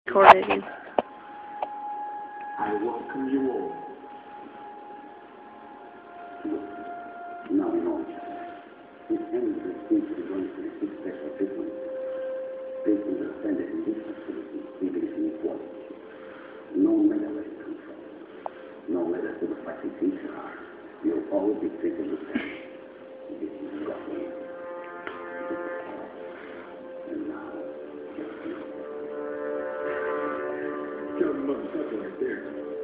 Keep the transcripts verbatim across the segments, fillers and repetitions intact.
Recording. I welcome you all. No, no. This endless seems to be going to receive special treatment. Please understand that in this facility, even if inequality, no matter where it comes from, no matter who the fighting things are, you'll always be treated with them. This is Godwin. And now, Tell them about something right there.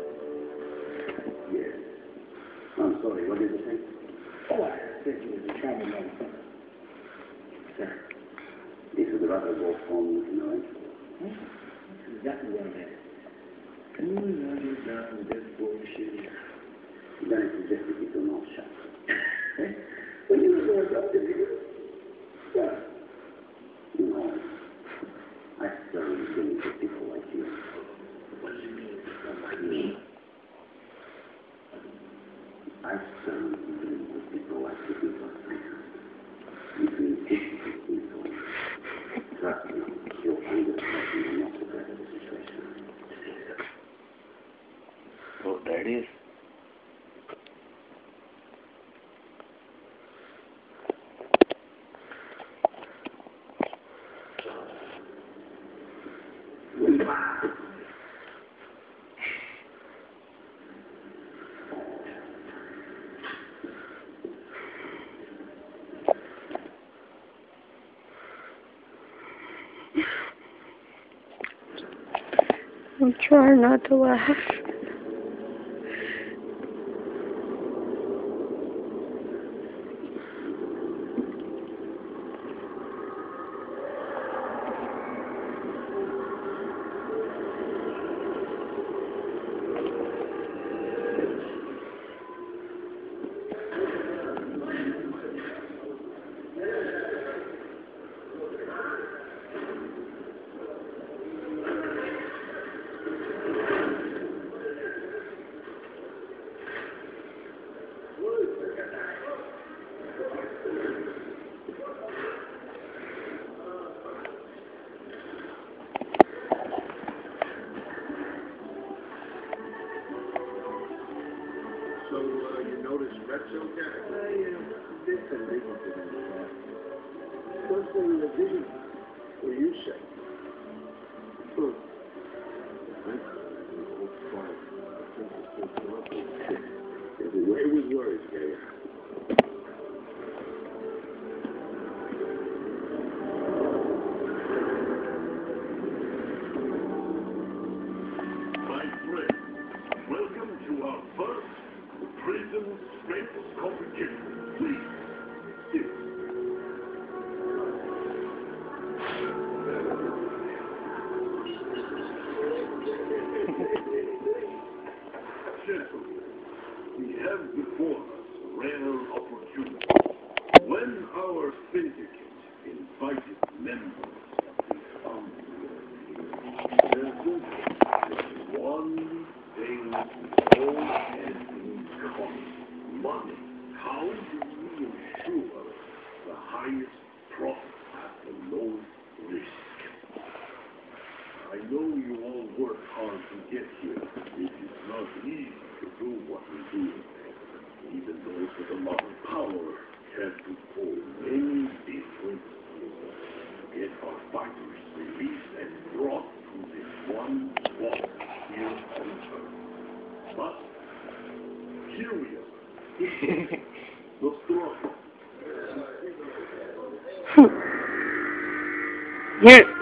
Yes. I'm sorry, what did you say? Oh, I said you was a charming motherfucker. Sir, this would rather go home, you know. Hmm? That's exactly what I'm at. Come on, now, you're done with this bullshit. Then I suggest you keep your mouth shut. When you were going up to you, yeah. You know, I certainly didn't get people like you. What do you mean? Like me? I certainly didn't get people like you people. You can take it so. Trust me, you'll find it possible not to better the situation. Oh, there it is. I'm trying not to laugh. So, uh, you noticed Rex okay? Uh, yeah. This is a legal thing in the past. First thing in the vision. What do you say? Hmm. There's a way with words, Gary. My friend, welcome to our first prison strength competition. Please, sit. Gentlemen, we have before us a rare opportunity. When our syndicate invited members of this family, there's just one thing all had in common: money. How do we ensure the highest profit at the lowest risk? I know you all work hard to get here. It is not easy to do what we do. Even those with a lot of power have to pull many different levers to get our fighters released and brought to this one spot here on Earth. But here we are. The throne. Here.